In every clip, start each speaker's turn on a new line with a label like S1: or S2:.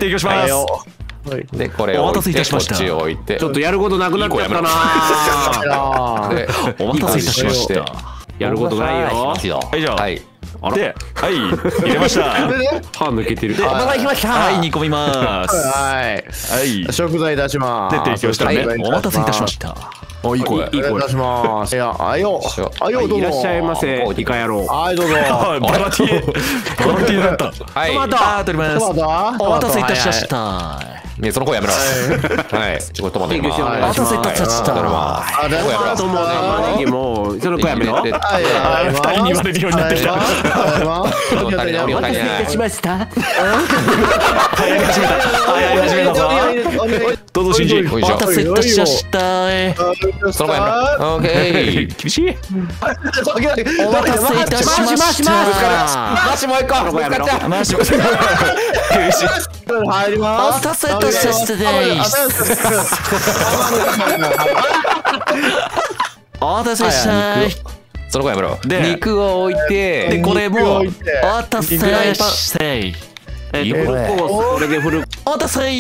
S1: 提供します。
S2: でこれを置いてこっちを置いて、
S3: ちょっとやることなくなっちゃったな。
S1: お待たせいたしました。
S3: やることないよ。
S1: 以上。
S2: はい。
S1: で、はい、入れました。
S3: 歯抜けてる。
S1: まだ行きました。はい、煮込みます。
S4: はい。食材出します。
S1: で、提供したね。お待たせいたしました。
S2: お、いい声。
S4: いい声出します。いや、あよ、どうぞ。
S3: いらっしゃいませ、イカ野郎。
S4: はい、どうぞ。
S1: バラティだった。
S2: はい。
S1: トマト、取ります。お待たせいたしました。
S2: ね、その声やめろ。はい。ちょっとトマト入れます。
S1: お待たせいたしました。
S3: トマトも玉ねぎも、その声やめろ。
S4: はい、
S1: 2人に言われるようになってきた。
S2: お待たせいたしました。
S1: やり始めたぞ。どうぞ、シンジ。
S2: お待たせいたしました。その声やめろ。オッケー。
S1: 厳しい。
S2: お待たせいたしました。マシもう一個。
S1: マシも
S4: 入ります。
S2: お待たせいたしましたです。お待たせした。その声やめろ。肉を置いて、
S1: でこれも
S2: お待たせして。
S3: これで振る。
S2: お待たせ。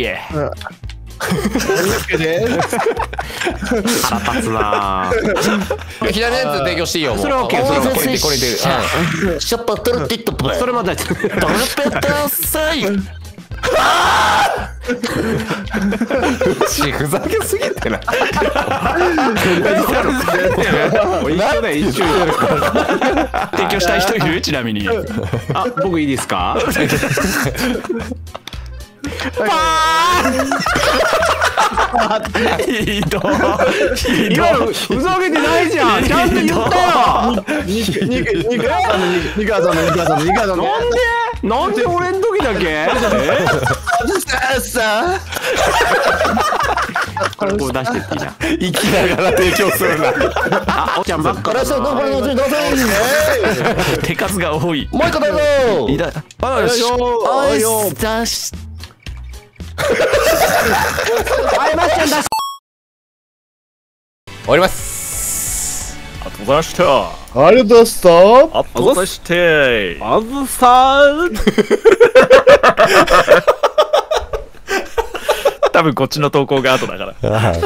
S3: 腹立つな。
S2: 左のやつ提供していいよ。
S3: それは OK。
S2: これで。シャッパートルティットプレイ。
S3: それまた。
S2: トルペタサイ。ふざけすぎてない。
S3: 一緒やる。
S1: 提供したい人いる？ちなみに。
S3: あ、僕いいですか？
S1: ひどい。
S3: 今のふざけてないじゃん。ちゃんと言ったよ。
S4: 肉挟んで。
S3: なんで俺ん時だけ？これこう出してっていいな。
S2: 生きながら提供するな。
S3: あ、おっちゃんばっかだな。
S1: 手数が多い。
S2: もう一個だぞ。
S1: いいだ。
S4: よし。
S2: 出し。
S3: はい、まっちゃん出し。
S2: 終わります。
S1: ありがとうございました。
S4: ありがとうございました。
S1: あとそして
S3: あずさん。
S1: 多分こっちの投稿が後だから。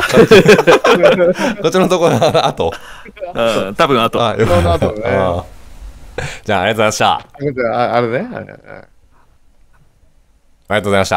S2: こっちのところ後。
S1: 多分後。
S2: じゃあありがとうございました。
S4: あれね。
S2: ありがとうございました。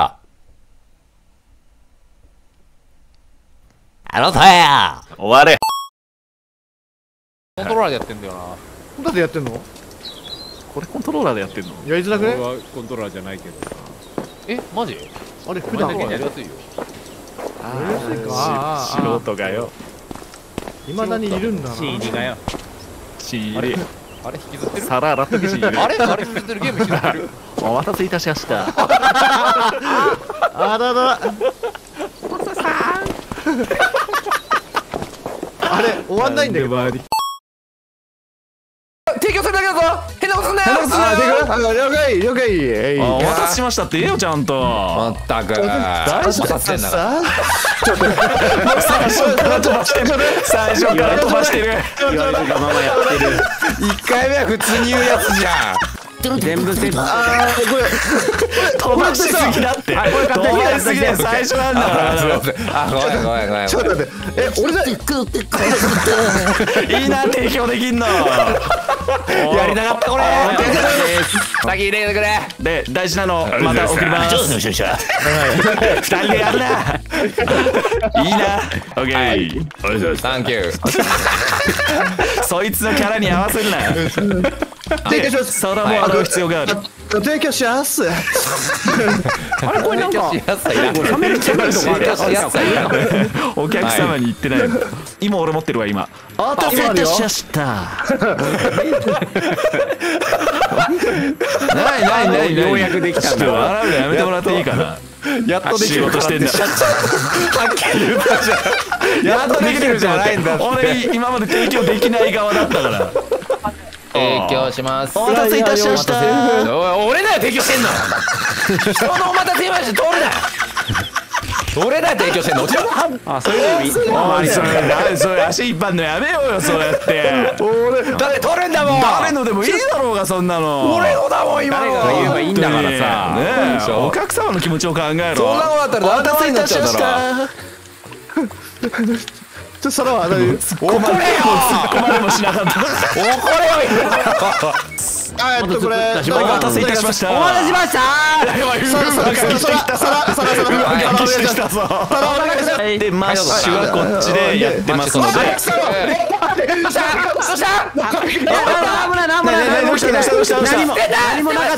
S1: 終われ。
S2: コントローラーでやってんだよな。
S4: だってやってんの？
S1: これコントローラーでやってんの？
S4: やりづらくね？
S3: 俺はコントローラーじゃないけどさ。
S2: え、マジ？
S4: あれ普段
S2: やりやすいよ。
S4: やりやすいか。
S1: 素人がよ。
S4: 未だにいるんだな。
S3: CD がよ。
S1: CD。
S2: あれ引きずってる？
S1: 皿洗っとけ CD。
S2: あれ引きずってるゲーム引きずってる。
S1: お待たせいたしました。
S4: あらら。あれ終わんないんだけど。
S2: 提供するだけだぞ。変なことすんなよ。
S4: 了解。
S1: お待たせしましたって言えよちゃんと。
S2: まったく。大丈夫さんだから。
S1: 最初から飛ばしてる。
S3: 言われるがままやってる。
S2: 1回目は普通に言うやつじゃん。
S3: 全部セット。
S1: 飛ばしすぎだって。飛ばしすぎだよ最初なんだから。
S2: ごめん。
S4: ちょっと待って。俺だ。
S1: いいな提供できんの。
S2: やりたかったこれ。先入れてくれ。
S1: で大事なのまた送ります。2人でやるな。いいな。オッケー。
S2: サンキュー。
S1: そいつのキャラに合わせるな。
S4: 提供します。
S1: それはもう洗う必要がある。
S4: 提供します。
S3: あれこれなんかカメラチェックとかあるやつ。
S1: お客様に言ってない。今俺持ってるわ今。お待たせいたしました。ない。
S3: ようやくできたんだ。
S1: 笑うのやめてもらっていいかな。
S2: やっとできる
S1: 仕事してんだ。
S2: はっきり言ったじゃん。やっとできるじゃないんだって。
S1: 俺今まで提供できない側だったから。
S2: 提供します。
S1: お待たせいたしました。
S2: 俺だよ提供してんの。人のお待たせまして通るな。 俺ら提供してんの。
S3: あ、そういうの
S1: おいそれ足引っ張んのやめようよそうやって
S2: だって取るんだもん。
S1: 誰のでもいいだろうがそんなの
S2: 俺のだもん今の。
S3: 誰が言えばいいんだからさ。
S1: ねえお客様の気持ちを考えろ。
S2: そんなことだったら何でもいいになっちゃうだろ。
S4: それは
S2: 怒れよ。
S1: ここまでもしなかった
S2: 怒れよ。
S4: これ
S1: お待たせいたしました
S3: お待たせしました。
S1: でマッシュはこっちでやってますので
S3: 危ない
S1: どうした
S3: 何もなかった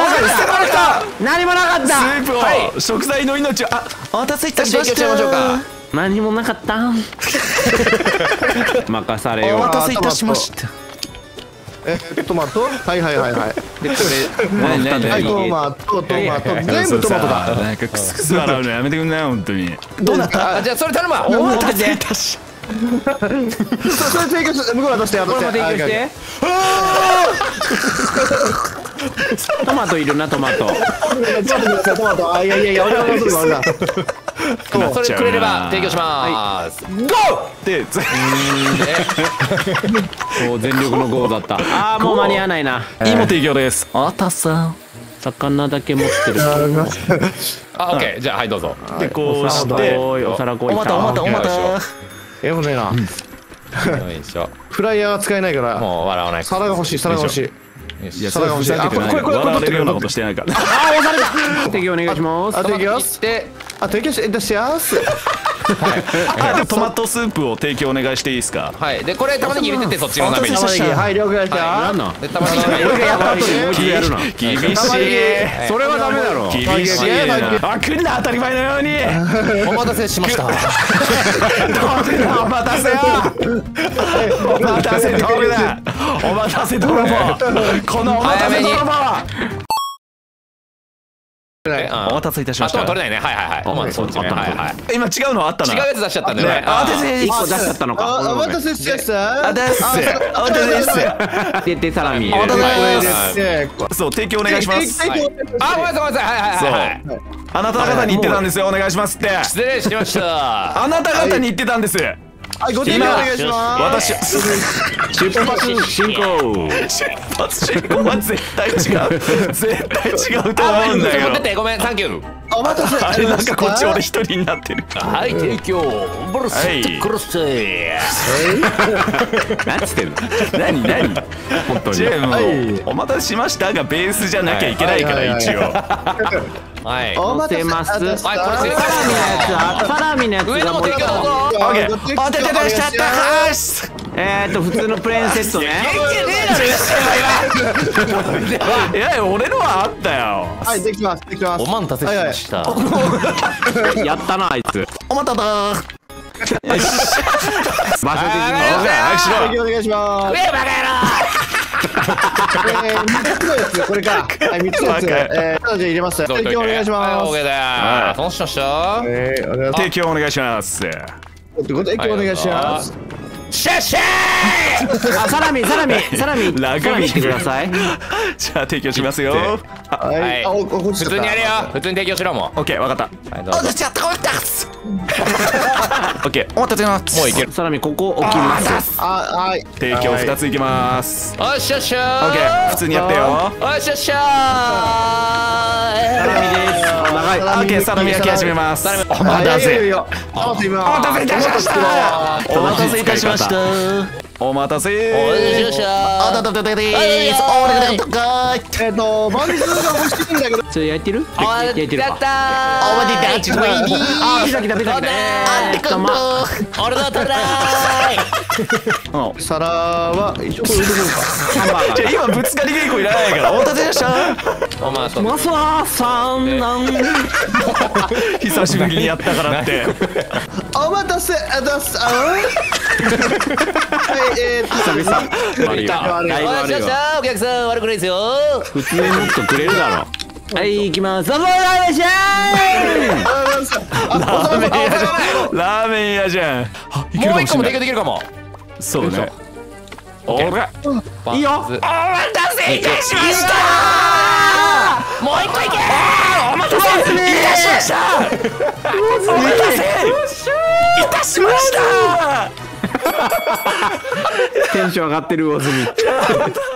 S1: スープを食材の命をお待たせいたしました
S3: 何もなかった任されよ
S1: お待たせいたしました
S4: トマトはいはいはいはい
S3: でこれ
S4: はいトマト全部トマトだ
S1: なんかクスクス笑うのやめてくんない本当にどうなった
S2: じゃあそれ頼むわ。
S1: お待たせいたし
S4: それ提供して向こう渡して
S3: これも提供してトマトいるなトマト
S4: トマトいや俺は
S2: それくれれば提供します。ゴー。
S1: で
S3: 全力のゴーだったあーもう間に合わないない
S1: いも提供ですあたさ
S3: 魚だけ持ってる
S2: あ、オッケー。じゃあはいどうぞ。
S1: でこうして
S3: お皿こいた
S1: おまた
S2: よいし
S4: もうねえな
S2: よいしょ。
S4: フライヤーは使えないから
S2: もう笑わない。
S4: 皿が欲しい皿が欲しい
S2: よし
S1: いやそれはふざけてないから笑われるようなことしてないから
S3: 提供お願いします
S4: 提供
S2: して
S4: 提供して出しやす
S1: でトマトスープを提供お願いしていいですか
S2: はいでこれ玉ねぎ入れてってそっちの鍋に。
S1: 玉ねぎ
S4: はい了解した
S3: なんなん
S2: で玉ねぎ
S3: 俺がやった後にもう一度やるな
S1: 厳しい
S3: それはダメだろ
S1: 厳しいな来んな当たり前のように
S2: お待たせしました。
S1: お待たせよお待たせトルだお待たせ泥棒このお待たせ泥棒お待たせいたしました
S2: あとは取れないね。はいはいはい。お待たせそうですね。はいはい。
S1: 今違うのあったな
S2: 違うやつ出しちゃったんだよね。
S1: あで
S3: 1個出しちゃったのか
S4: お待たせしました
S1: あですお待たせです
S3: でサラミ
S1: お待たせ
S4: で
S1: ですそう提供お願いします
S2: あ、ごめんなさいごめんなさい。はいはいはい。
S1: あなた方に言ってたんですよお願いしますって
S2: 失礼しました。
S1: あなた方に言ってたんです
S4: はいご提供お願いします
S1: 私
S3: 出発進行
S1: 出発進行は絶対違う絶対違うと思うんだ
S2: 持って
S1: け
S2: てごめんサンキュー。
S4: お待たせ
S1: どあれなんかこっち俺一人になってる
S2: はい提供ブルスクロステ
S3: 何つってんの
S1: 何
S3: 本当に
S1: ジェームお待たせしましたがベースじゃなきゃいけないから一応
S2: はい
S3: 乗せます
S2: はいこれ
S3: サラミのやつ
S2: 上のも提供どうぞ。
S1: オッケーお手手しちゃったはー
S3: 普通のプレーンセットね
S1: いや俺のはあったよ
S4: はいできます
S2: お待たせしました。
S3: やったなあいつ
S1: お待ただ
S3: 場所的に
S1: 早くしろ
S4: 提供お願いします
S2: バカ
S4: 3つのやつこれかはい3つのやつじゃあ入れます
S2: 野郎。
S4: 提供お願いします
S2: はい OK だよ。どうしました。
S4: お願いします
S1: 提供お願いします
S4: 提供お願いします
S2: シャッシャ
S3: あサラミ
S1: ラグビー
S3: 行ってください
S1: じゃあ提供しますよ
S4: はいあこっち
S2: 普通にやれよ。普通に提供しろも
S1: オッケーわかった
S2: う。はいどうぞ。
S1: じゃあオッケーお待たせします
S2: もういける。
S3: サラミここ置きます
S4: はい
S1: 提供2ついきます
S2: おっしゃっしゃ
S1: オッケー普通にやってよ
S2: おっしゃっしゃ
S3: サラミです
S1: 長いオッケーサラミ焼き始めますお待
S4: はい
S1: たせ
S4: お待たせ
S1: いたしましたお待たせいたしましたお待たせ
S2: おっしゃっしゃ
S1: あたたたたでーす俺がとか
S4: バンズが欲しいんだけど
S3: それ焼いてる焼いてるか
S2: やった
S1: お待たせいたしました
S3: あピザ来た
S2: 俺のトライ
S4: 皿は一応これ入れるか
S3: ハンバーガー
S1: じゃあ今ぶつかり稽古いらないからお待たせしました
S2: お前と
S3: マサさんなん
S1: 久しぶりにやったからって
S4: お待たせだすはい
S2: いた
S3: だいぶ悪いわ
S2: お客さん悪くないですよ。
S3: 普通にもっとくれるだろはい行きますどうぞいらっしゃ
S1: ラーメン屋じゃんいける
S2: もう一個も提供
S1: かもしれない
S2: できるかも。
S1: そうね俺
S3: いいよ
S2: お待たせいたしました。もう一個いけ。
S1: お待たせいたししました。お待たせいたしました。
S3: テンション上がってる魚住。